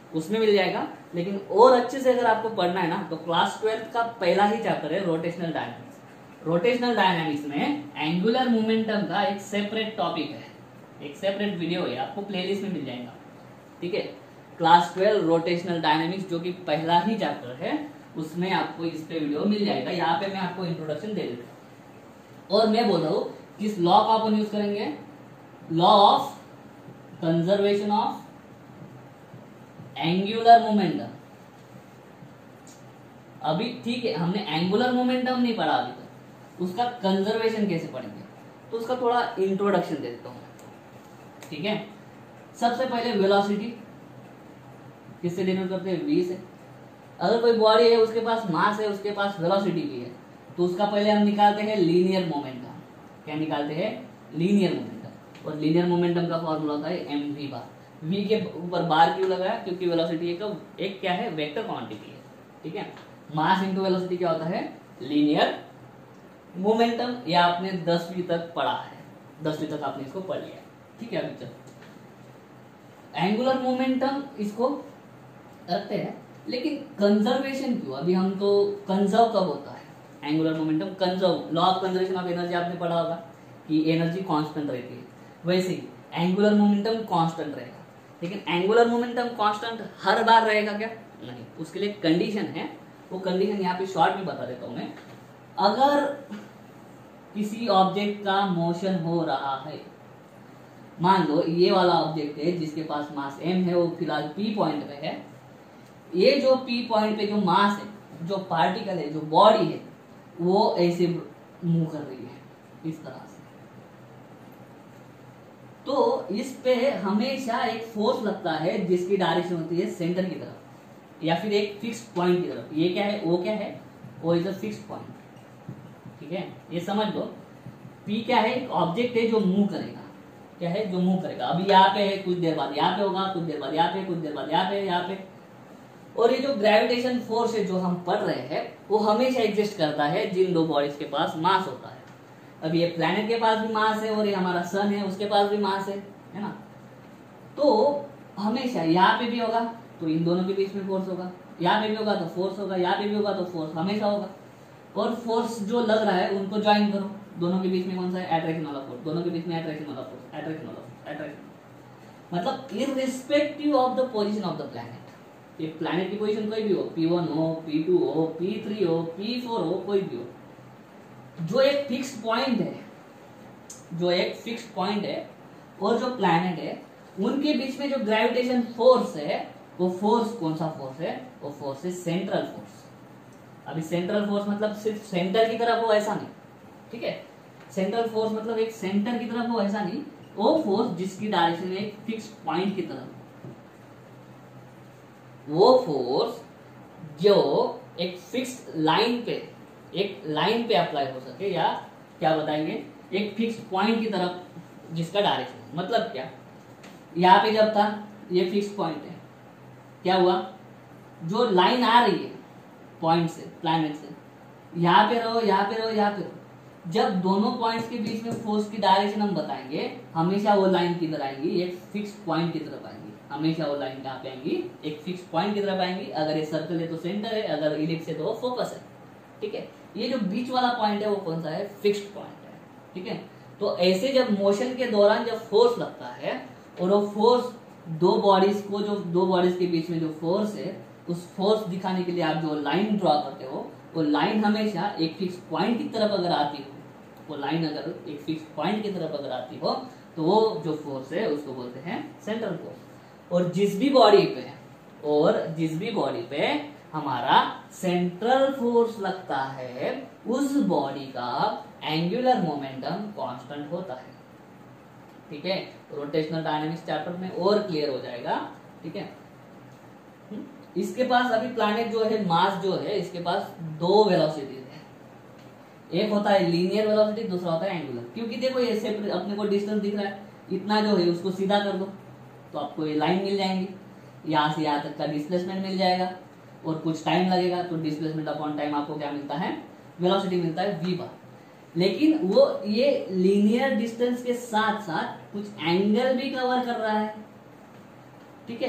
उसमें मिल जाएगा। लेकिन और अच्छे से अगर आपको पढ़ना है ना तो क्लास ट्वेल्थ का पहला ही चैप्टर है रोटेशनल डायनामिक्स। रोटेशनल डायनामिक्स में एंगुलर मोमेंटम का एक सेपरेट टॉपिक है, एक सेपरेट वीडियो है, आपको प्लेलिस्ट में मिल जाएगा। ठीक है, क्लास ट्वेल्व रोटेशनल डायनामिक्स जो कि पहला ही चैप्टर है, उसमें आपको इस पे वीडियो मिल जाएगा। यहाँ पे मैं आपको इंट्रोडक्शन दे देता हूँ। और मैं बोल रहा हूँ किस लॉ का अपन यूज करेंगे, law of conservation of angular momentum. अभी ठीक है, हमने एंगुलर मोमेंटम नहीं पढ़ा अभी तक, उसका कंजर्वेशन कैसे पढ़ेंगे, तो उसका थोड़ा इंट्रोडक्शन दे देता हूँ। ठीक है, सबसे पहले वेलोसिटी किससे डिनोट करते हैं, v से। अगर कोई बॉडी है, उसके पास मास है, उसके पास वेलोसिटी भी है, तो उसका पहले हम निकालते हैं लीनियर मोमेंटम। क्या निकालते हैं, लीनियर मोमेंटम। और लीनियर मोमेंटम का फॉर्मूला होता है एम वी बार। v के ऊपर बार क्यों लगाया, क्योंकि वेलोसिटी एक, एक क्या है, वेक्टर क्वांटिटी है। ठीक है, मास इंटू वेलोसिटी क्या होता है, लीनियर मोमेंटम। या आपने दसवीं तक पढ़ा है, दसवीं तक आपने इसको पढ़ लिया। ठीक है, अभी चल एंगुलर मोमेंटम इसको रखते हैं, लेकिन कंजर्वेशन क्यों, अभी हम तो कंजर्व कब होता है angular momentum, conserve, law of conservation of energy आपने पढ़ा होगा कि एनर्जी कांस्टेंट रहती है, वैसे ही एंगुलर मोमेंटम कांस्टेंट रहेगा। लेकिन एंगुलर मोमेंटम कांस्टेंट हर बार रहेगा क्या, नहीं, उसके लिए कंडीशन है। वो कंडीशन यहाँ पे शॉर्ट में बता देता हूं मैं। अगर किसी ऑब्जेक्ट का मोशन हो रहा है, मान लो ये वाला ऑब्जेक्ट है जिसके पास मास m है, वो फिलहाल p पॉइंट पे है। ये जो p पॉइंट पे जो मास है, जो पार्टिकल है, जो बॉडी है, वो ऐसे मूव कर रही है इस तरह से, तो इस पे हमेशा एक फोर्स लगता है जिसकी डायरेक्शन होती है सेंटर की तरफ या फिर एक फिक्स पॉइंट की तरफ। ये क्या है, वो क्या है, वो इज अ फिक्स पॉइंट। ठीक है, ये समझ लो। p क्या है, एक ऑब्जेक्ट है जो मूव करेगा, क्या है, जो मूव करेगा। अभी यहाँ पे है, कुछ देर बाद यहाँ पे होगा, कुछ देर बाद यहाँ पे, कुछ देर बाद यहाँ पे, यहाँ पे। और ये जो ग्रेविटेशन फोर्स है जो हम पढ़ रहे हैं, वो हमेशा एग्जिस्ट करता है जिन दो बॉडीज के पास मास होता है। अभी ये प्लैनेट के पास भी मास है और ये हमारा सन है, उसके पास भी मास है, है ना। तो हमेशा यहाँ पे भी होगा तो इन दोनों के बीच में फोर्स होगा, यहाँ पे भी होगा तो फोर्स होगा, यहाँ पे भी होगा तो फोर्स हमेशा होगा। और फोर्स जो लग रहा है उनको ज्वाइन करो, दोनों के बीच में कौन सा है, अट्रैक्शन वाला फोर्स, दोनों के बीच में अट्रैक्शन वाला फोर्स, अट्रैक्शन वाला फोर्स, अट्रैक्शन। मतलब irrespective of the position of the planet, ये प्लैनेट की पोजीशन कोई भी हो, पी वन हो, पी टू हो, पी थ्री हो, पी फोर हो, कोई भी हो, जो एक फिक्स पॉइंट है, जो एक फिक्स पॉइंट है और जो प्लैनेट है, उनके बीच में जो ग्रेविटेशन फोर्स है, वो फोर्स कौन सा फोर्स है, वो फोर्स है सेंट्रल फोर्स। अभी सेंट्रल फोर्स मतलब सिर्फ सेंटर की तरफ हो ऐसा नहीं, ठीक है। सेंट्रल फोर्स मतलब एक सेंटर की तरफ हो ऐसा नहीं, वो फोर्स जिसकी डायरेक्शन एक फिक्स पॉइंट की तरफ, वो फोर्स जो एक फिक्स लाइन पे, एक लाइन पे अप्लाई हो सके, या क्या बताएंगे, एक फिक्स पॉइंट की तरफ जिसका डायरेक्शन। मतलब क्या, यहाँ पे जब था ये फिक्स पॉइंट है, क्या हुआ, जो लाइन आ रही है पॉइंट से, प्लैनेट से, यहाँ पे रहो, यहाँ पे रहो, यहाँ पे रहो, जब दोनों पॉइंट्स के बीच में फोर्स की डायरेक्शन हम बताएंगे, हमेशा वो लाइन किधर आएंगी, एक फिक्स पॉइंट की तरफ आएंगी। हमेशा वो लाइन कहाँ पे आएंगी, एक फिक्स पॉइंट की तरफ आएंगी। अगर ये सर्कल है तो सेंटर है, अगर इलिप्स है तो वो फोकस है, ठीक है। ये जो बीच वाला पॉइंट है वो कौन सा है, फिक्स्ड पॉइंट है, ठीक है। तो ऐसे जब मोशन के दौरान जब फोर्स लगता है, और वो फोर्स दो बॉडीज को, जो दो बॉडीज के बीच में जो फोर्स है, उस फोर्स दिखाने के लिए आप जो लाइन ड्रॉ करते हो, वो लाइन हमेशा एक फिक्स पॉइंट की तरफ अगर आती हो, वो लाइन अगर एक फिक्स पॉइंट की तरफ अगर आती हो, तो वो जो फोर्स है उसको बोलते हैं सेंट्रल फोर्स। और जिस भी बॉडी पे और जिस भी बॉडी पे हमारा सेंट्रल फोर्स लगता है, उस बॉडी का एंगुलर मोमेंटम कांस्टेंट होता है, ठीक है। रोटेशनल डायनामिक्स चैप्टर में और क्लियर हो जाएगा, ठीक है। इसके पास अभी प्लैनेट जो है, मास जो है, इसके पास दो वेलोसिटीज है, एक होता है लीनियर वेलोसिटी, दूसरा होता है एंगुलर। क्योंकि देखो ये सेपरेट, अपने को डिस्टेंस दिख रहा है इतना, जो है उसको सीधा कर दो तो आपको ये लाइन मिल जाएंगी, यहाँ से यहाँ तक का डिस्प्लेसमेंट मिल जाएगा, और कुछ टाइम लगेगा तो डिस्प्लेसमेंट अपॉन टाइम आपको क्या मिलता है, वेलोसिटी मिलता है v बार। लेकिन वो ये लीनियर डिस्टेंस के साथ साथ कुछ एंगल भी कवर कर रहा है, ठीक है।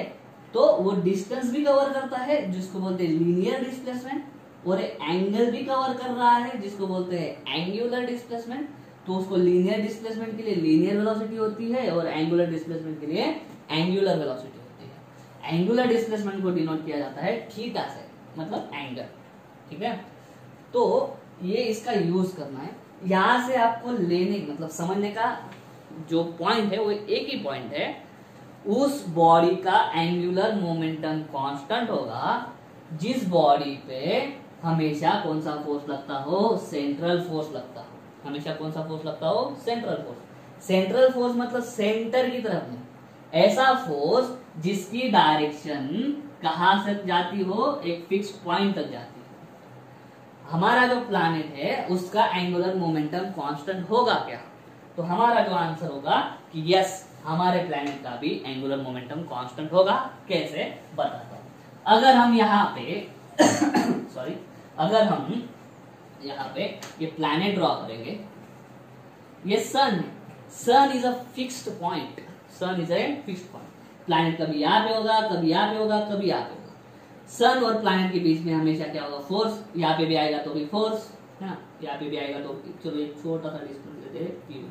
तो वो डिस्टेंस भी कवर करता है जिसको बोलते हैं लीनियर डिस्प्लेसमेंट, और एंगल भी कवर कर रहा है जिसको बोलते हैं एंगुलर डिस्प्लेसमेंट। तो उसको लीनियर डिस्प्लेसमेंट के लिए लीनियर वेलोसिटी होती है और एंगुलर डिस्प्लेसमेंट के लिए एंगुलर वेलोसिटी होती है। एंगुलर डिस्प्लेसमेंट को डिनोट किया जाता है थीटा से, मतलब एंगल, ठीक है। तो ये इसका यूज करना है। यहां से आपको लेने मतलब समझने का जो पॉइंट है वो एक ही पॉइंट है, उस बॉडी का एंगुलर मोमेंटम कांस्टेंट होगा जिस बॉडी पे हमेशा कौन सा फोर्स लगता हो, सेंट्रल फोर्स लगता हो। हमेशा कौन सा फोर्स लगता हो, सेंट्रल फोर्स। सेंट्रल फोर्स मतलब सेंटर की तरफ में, ऐसा फोर्स जिसकी डायरेक्शन कहां से जाती हो, एक फिक्स पॉइंट तक जाती है। हमारा जो प्लैनेट है उसका एंगुलर मोमेंटम कांस्टेंट होगा क्या? तो हमारा जो आंसर होगा कि यस, हमारे प्लैनेट का भी एंगुलर मोमेंटम कांस्टेंट होगा। कैसे, बताता हूं। अगर हम यहाँ पे सॉरी अगर हम यहाँ पे ये प्लैनेट ड्रॉ करेंगे, ये सन है, sun is a fixed point, sun is a fixed point. Planet कभी यहाँ पे होगा, कभी यहाँ पे होगा, कभी यहाँ पे होगा। सन और प्लैनेट के बीच में हमेशा क्या होगा, फोर्स। यहाँ पे भी आएगा तो भी फोर्स है ना, यहाँ पे भी आएगा तो, चलो एक छोटा सा डिस्टेंस लेते हैं,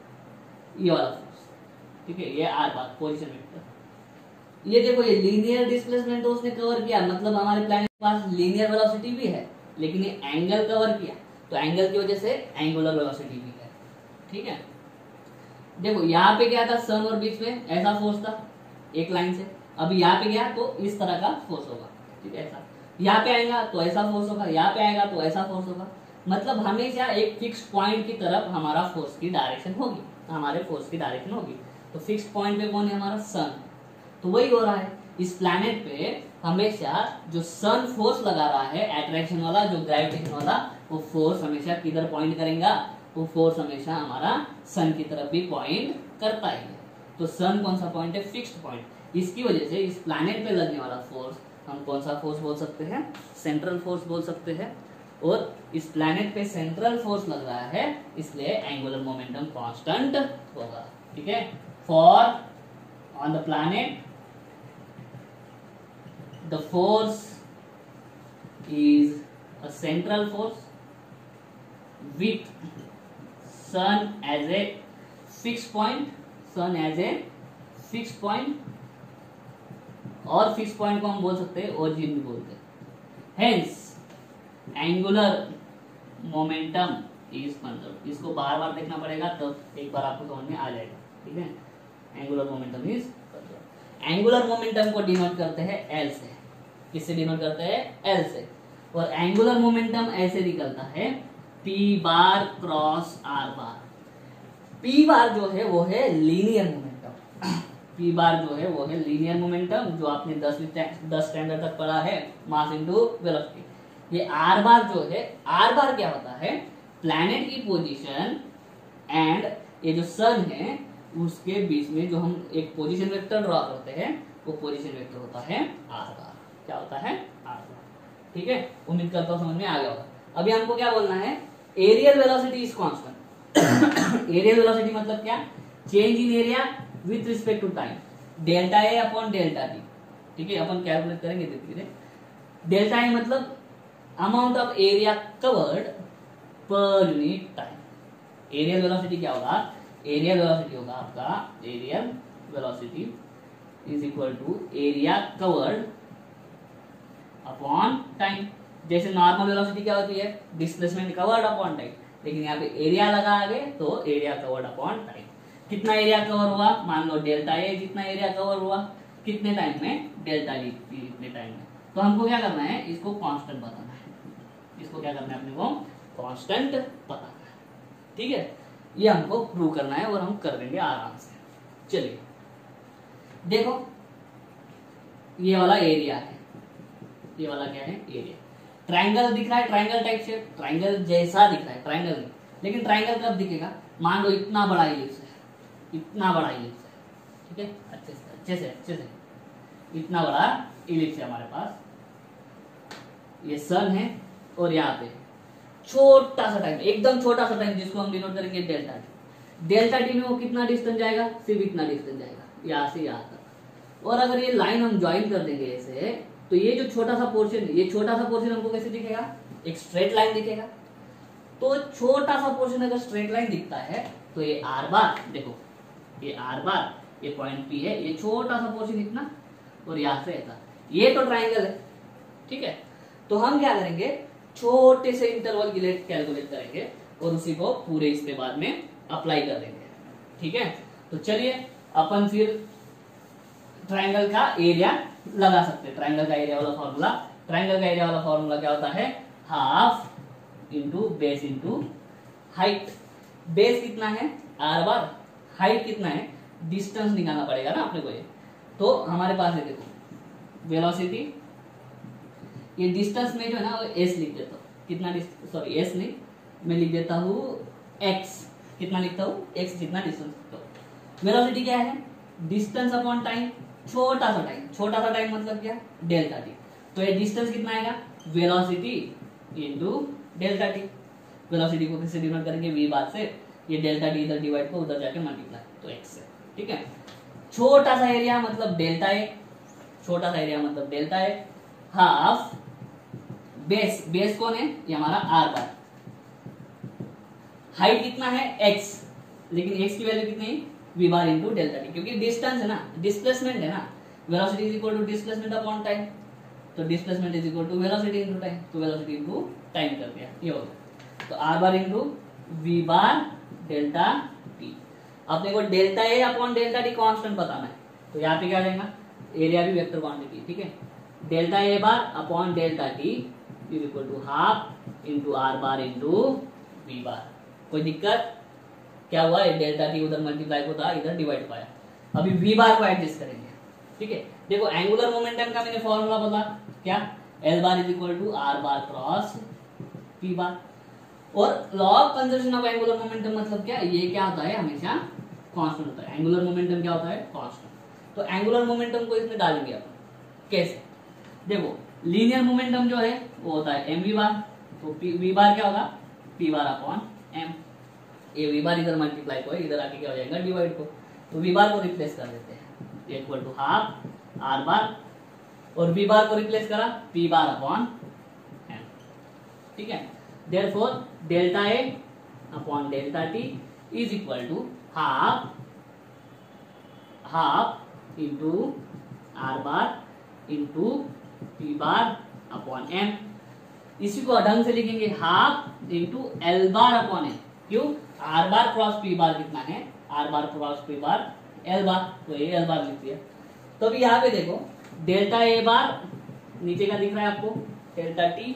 ये वाला फोर्स, ठीक है। ये आर बार पोजिशन वेक्टर, ये देखो ये लीनियर डिस्प्लेसमेंट तो उसने कवर किया, मतलब हमारे प्लैनेट के पास लीनियर वेलोसिटी भी है, लेकिन ये एंगल कवर किया, तो एंगल की वजह से एंगुलर वेलोसिटी भी है, ठीक है। देखो यहाँ पे क्या था, सन और बीच में ऐसा फोर्स था एक लाइन से, अभी यहाँ पे गया तो इस तरह का फोर्स होगा, ठीक है। ऐसा यहाँ पे आएगा तो ऐसा फोर्स होगा, यहाँ पे आएगा तो ऐसा फोर्स होगा। मतलब हमेशा एक फिक्स पॉइंट की तरफ हमारा फोर्स की डायरेक्शन होगी, हमारे फोर्स की डायरेक्शन होगी। तो फिक्स पॉइंट पे कौन है, हमारा सन। तो वही हो रहा है इस प्लैनेट पे, हमेशा जो सन फोर्स लगा रहा है अट्रैक्शन वाला, जो ग्रेविटेशन वाला, वो फोर्स हमेशा किधर पॉइंट करेगा, वो फोर्स हमेशा हमारा सन की तरफ भी पॉइंट करता ही है। तो सन कौन सा पॉइंट है, फिक्स्ड पॉइंट। इसकी वजह से इस प्लैनेट पे लगने वाला फोर्स हम कौन सा फोर्स बोल सकते हैं, सेंट्रल फोर्स बोल सकते हैं। और इस प्लैनेट पे सेंट्रल फोर्स लग रहा है, इसलिए एंगुलर मोमेंटम कांस्टेंट होगा, ठीक है। For on the planet the force is a central force with sun as a fixed point, sun as a fixed point, और फिक्स पॉइंट को हम बोल सकते हैं ओरिजिन भी बोलते हैं। Hence angular momentum is conserved. इसको बार बार देखना पड़ेगा तब तो एक बार आपको समझ में आ जाएगा, ठीक है। Angular momentum is conserved. Angular momentum को डिनोट करते हैं एल से। किससे डिनोट करते हैं, एल से। और एंगुलर मोमेंटम ऐसे निकलता है P bar cross R bar. P bar जो है वो है लीनियर मोमेंटम, पी बार जो है वो है लीनियर मोमेंटम, जो आपने दस दस स्टैंडर्ड तक पढ़ा है, मास इनटू वेलोसिटी। ये आर बार जो है, आर बार क्या होता है, प्लैनेट की पोजीशन एंड ये जो सन है उसके बीच में जो हम एक पोजीशन वेक्टर ड्रॉ करते हैं, वो पोजीशन वेक्टर होता है आर बार। क्या होता है, आर बार, ठीक है। उम्मीद करता हूं समझ में आ गया होगा। अभी हमको क्या बोलना है, areal velocity is constant. Areal velocity मतलब क्या, change in area with respect to time, delta A upon delta T, ठीक है। अपन कैलकुलेट करेंगे धीरे धीरे। डेल्टा ए मतलब amount of area covered per unit time. Areal velocity क्या होगा, एरियल वेलोसिटी होगा आपका, areal velocity is equal to area covered upon time. जैसे नॉर्मल वेलोसिटी क्या होती है, डिस्प्लेसमेंट कवर्ड अपॉन टाइम, लेकिन यहाँ पे एरिया लगा आगे तो एरिया कवर्ड अपॉन टाइम। कितना एरिया कवर हुआ, मान लो डेल्टा ए जितना एरिया कवर हुआ, कितने टाइम में, डेल्टा ई इतने टाइम में। तो हमको क्या करना है, इसको कांस्टेंट बताना है। इसको क्या करना है अपने को, कांस्टेंट बताना है, ठीक है। ये हमको प्रूव करना है और हम कर देंगे आराम से। चलिए देखो, ये वाला एरिया है, ये वाला क्या है, एरिया। ट्रायंगल दिख रहा है, ट्रायंगल टाइप शेप, ट्रायंगल जैसा दिख रहा है, ट्रायंगल नहीं, लेकिन ट्रायंगल कब दिखेगा, मान लो इतना बड़ा इलिप्स है, इतना बड़ा इलिप्स है, ठीक है, अच्छे से अच्छे से अच्छे से इतना बड़ा इलिप्स है हमारे पास। ये सन है और यहाँ पे छोटा सा टाइम, एकदम छोटा सा टाइम, जिसको हम डिनोट करेंगे डेल्टा टी। डेल्टा टी में वो कितना डिस्टेंस जाएगा, सिर्फ इतना डिस्टेंस जाएगा, यहाँ से यहाँ तक, और अगर ये लाइन हम ज्वाइन कर देंगे ऐसे, तो ये जो छोटा सा पोर्शन, ये छोटा सा पोर्शन हमको कैसे दिखेगा, एक स्ट्रेट लाइन दिखेगा। तो छोटा सा पोर्शन अगर स्ट्रेट लाइन दिखता है तो ये आर बार, देखो ये आर बार, ये पॉइंट पी है, ये छोटा सा पोर्शन इतना और यहां से ऐसा, ये तो ट्राइंगल है, ठीक है। तो हम क्या करेंगे, छोटे से इंटरवल के लिए कैलकुलेट करेंगे और उसी को पूरे इस पे बाद में अप्लाई कर देंगे, ठीक है। तो चलिए अपन फिर ट्राइंगल का एरिया लगा सकते हैं। ट्राइंगल का एरिया वाला फॉर्मूला, ट्राइंगल का एरिया वाला फॉर्मूला क्या होता है, half into base into height. Base कितना है, आर बार, हाइट कितना है, डिस्टेंस निकालना पड़ेगा ना अपने को ये। तो हमारे पास है, देखो वेलोसिटी, ये डिस्टेंस में जो है ना वो एस लिख देता हूँ, कितना सॉरी एस नहीं, मैं लिख देता हूँ एक्स, कितना लिखता हूँ एक्स, जितना डिस्टेंस लिखता हूँ। वेलोसिटी क्या है, डिस्टेंस अपॉन टाइम, छोटा सा टाइम, छोटा सा टाइम मतलब क्या, डेल्टा टी। तो ये डिस्टेंस कितना आएगा, velocity into delta T. Velocity को किससे डिवाइड करेंगे, वी बार से, ये डेल्टा टी इधर डिवाइड को उधर जाके मल्टीप्लाई, तो एक्स से, ठीक है। छोटा सा एरिया मतलब डेल्टा ए, छोटा सा एरिया मतलब delta A, half base, base कौन है, ये हमारा आर बार, हाइट कितना है एक्स, लेकिन एक्स की वैल्यू कितनी है, V bar into delta T, क्योंकि डिस्टेंस है ना, डिस्प्लेसमेंट है ना, velocity is equal to displacement upon time, तो displacement is equal to velocity into time, तो वेलोसिटी इंटू टाइम कर दिया, ये हो गया। तो R bar into V bar delta T. अपने को delta A upon delta T constant बताना है, तो यहाँ पे क्या आ जाएगा, एरिया भी वेक्टर क्वांटिटी, ठीक है। Delta A bar upon delta T is equal to half into R bar into V bar. कोई दिक्कत, क्या हुआ, डेल्टा टी उधर मल्टीप्लाई को था, इधर डिवाइड पाया। अभी वी बार को एडजस्ट करेंगे, ठीक है। देखो एंगुलर मोमेंटम का मैंने फॉर्मूला बता, क्या, L bar is equal to R bar cross P bar. और law of conservation of angular momentum मतलब क्या, ये क्या होता है, हमेशा कांस्टेंट होता है। एंगुलर मोमेंटम क्या होता है, कांस्टेंट। तो एंगुलर मोमेंटम को इसमें डालेंगे अपन, कैसे, देखो लीनियर मोमेंटम जो है वो होता है एम वी बार, तो वी बार क्या होगा, पी बार अपॉन एम। ये वी बार इधर मल्टीप्लाई को, इधर आके क्या हो जाएगा, डिवाइड को, तो वी बार को रिप्लेस कर देते हैं, equal to half R bar, और वी बार को रिप्लेस करा पी बार अपॉन एम, ठीक है। Therefore delta A upon delta T is equal to half half into R bar into P bar upon M. इसी को ढंग से लिखेंगे, half into L bar upon M, क्यों, R bar cross P bar कितना है, R bar cross P bar L bar, तो ये एल बार लिख दिया। तो अभी यहाँ पे देखो डेल्टा ए बार नीचे का दिख रहा है आपको, डेल्टा टी,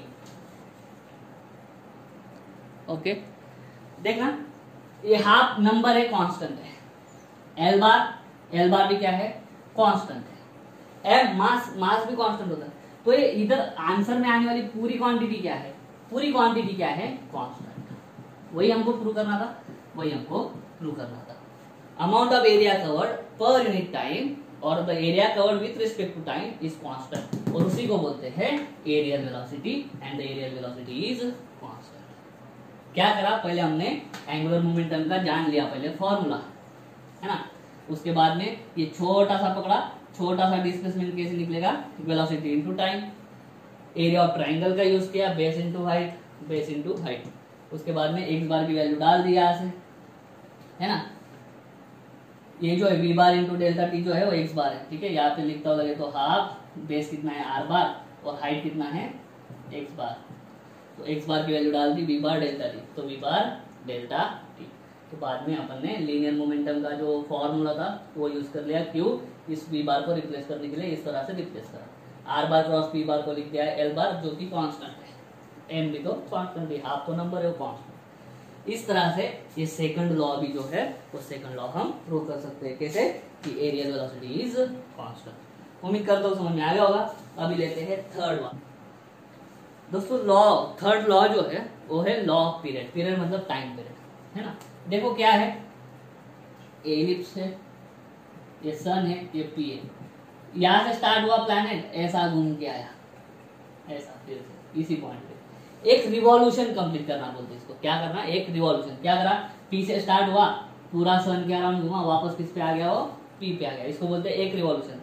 ओके। देखना ये हाफ नंबर है, कांस्टेंट है, एल बार, एल बार भी क्या है, कांस्टेंट है, एम मास, मास भी कांस्टेंट होता है। तो ये इधर आंसर में आने वाली पूरी क्वांटिटी क्या है, पूरी क्वांटिटी क्या है, कांस्टेंट। वही हमको प्रूव करना था, वही हमको प्रूव करना था। Amount of area covered per unit time और the area covered with respect to time is constant, और उसी को बोलते हैं areal velocity, and the areal velocity is constant. क्या करा, पहले हमने एंगुलर मोमेंटम का जान लिया, पहले फॉर्मूला है ना, उसके बाद में ये छोटा सा पकड़ा, छोटा सा डिस्प्लेसमेंट कैसे निकलेगा, velocity into time. Area of triangle का यूज किया, base into height, base into height. उसके बाद में एक्स बार की वैल्यू डाल दी यहाँ से, है ना। ये जो है V bar into delta T जो है वो एक्स बार है, ठीक है। यहाँ पे लिखता हो लगे तो हाफ, बेस कितना है आर बार, और हाइट कितना है एक्स बार। तो एक्स बार की वैल्यू डाल दी, वी बार डेल्टा टी, तो वी बार डेल्टा टी। तो बाद में अपन ने लीनियर मोमेंटम का जो फॉर्मूला था वो यूज कर लिया, क्यों, इस वी बार को रिप्लेस करने के लिए इस तरह से रिप्लेस करा। R bar cross P bar को लिख दिया एल बार, जो कि कांस्टेंट है, एम भी तो कांस्टेंट है, हाफ तो नंबर है वो कांस्टेंट। इस तरह से ये सेकंड लॉ भी जो है वो सेकंड लॉ हम प्रूव कर सकते हैं, कैसे, कि एरियल वेलोसिटी इज कांस्टेंट। उम्मीद करता हूँ समझ में आ गया होगा। अभी लेते हैं थर्ड लॉ। दोस्तों लॉ, थर्ड लॉ जो है वो है लॉ ऑफ पीरियड। पीरियड मतलब टाइम पीरियड, है ना। देखो क्या है, एलिप्स है, ये सन है, ये पी है, यहाँ से स्टार्ट हुआ प्लैनेट, ऐसा घूम के आया, ऐसा फिर से इसी पॉइंट पे एक रिवॉल्यूशन कंप्लीट करना बोलते हैं इसको। क्या करना, एक रिवॉल्यूशन। क्या करा, पी से स्टार्ट हुआ, पूरा सन के अराउंड घुमा, वापस किस पे आ गया, वो पी पे आ गया, इसको बोलते हैं एक रिवॉल्यूशन।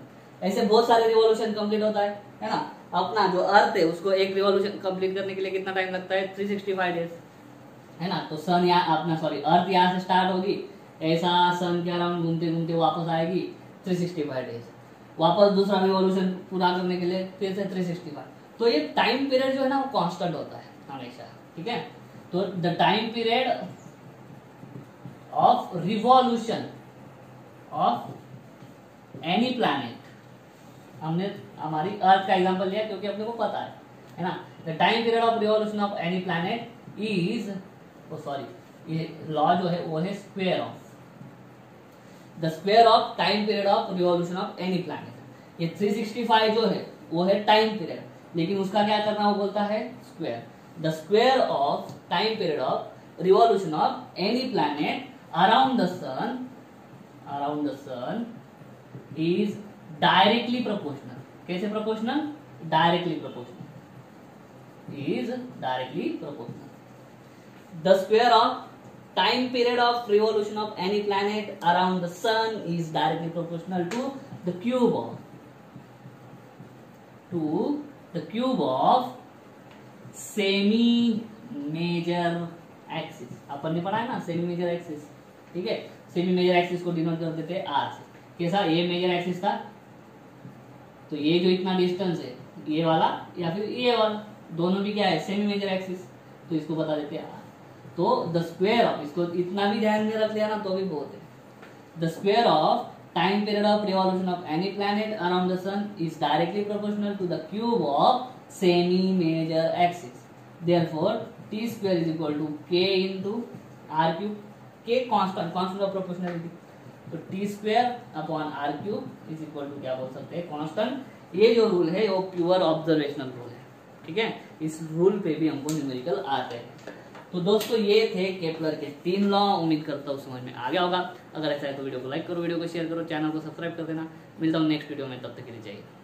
ऐसे बहुत सारे रिवॉल्यूशन कंप्लीट होता है है ना। अपना जो अर्थ है उसको एक रिवॉल्यूशन कंप्लीट करने के लिए कितना टाइम लगता है, थ्री सिक्सटी फाइव डेज, है ना। तो सन यहाँ अपना सॉरी अर्थ यहाँ से स्टार्ट होगी, ऐसा सन के अराउंड घूमते घूमते वापस आएगी थ्री सिक्सटी फाइव डेज, वापस दूसरा रिवॉल्यूशन पूरा करने के लिए फिर से थ्री सिक्सटी फाइव। तो ये टाइम पीरियड जो है ना वो कांस्टेंट होता है हमेशा, ठीक है। तो the time period of revolution of any planet, हमने हमारी अर्थ का एग्जांपल लिया क्योंकि अपने को पता है है ना। The time period of revolution of any planet is, oh sorry ये लॉ जो है वो है square of the square of time period of revolution of any planet. ये थ्री सिक्सटी फाइव जो है वो है टाइम पीरियड, लेकिन उसका क्या करना वो बोलता है square, the square of time period of revolution of any planet around the sun around the sun is directly proportional. कैसे proportional, directly proportional, is directly proportional. The square of time period of revolution of any planet around the sun is directly proportional to the cube of to the cube of semi major axis। अपन ने पढ़ा है ना semi major axis, ठीक है। Semi major axis को denote कर देते हैं आर से। कैसा, ये मेजर एक्सिस था तो ये जो इतना डिस्टेंस है ये वाला या फिर ये वाला, दोनों भी क्या है सेमी मेजर एक्सिस, तो इसको बता देते हैं आर। तो द स्क्वायर ऑफ, इसको इतना भी ध्यान में रख लिया ना तो भी बहुत है। The square of time period of revolution of any planet around the sun is directly proportional to the cube of semi major axis. Therefore T square is equal to K into R cube. K constant, constant of proportionality, तो T square upon R cube is equal to क्या बोल सकते हैं, constant. ये जो rule है वो pure observational rule है, ठीक है। इस रूल पे भी हमको न्यूमेरिकल आते हैं। तो दोस्तों ये थे केपलर के तीन लॉ। उम्मीद करता हूँ समझ में आ गया होगा। अगर ऐसा है तो वीडियो को लाइक करो, वीडियो को शेयर करो, चैनल को सब्सक्राइब कर देना। मिलता हूँ नेक्स्ट वीडियो में, तब तक के लिए चाहिए।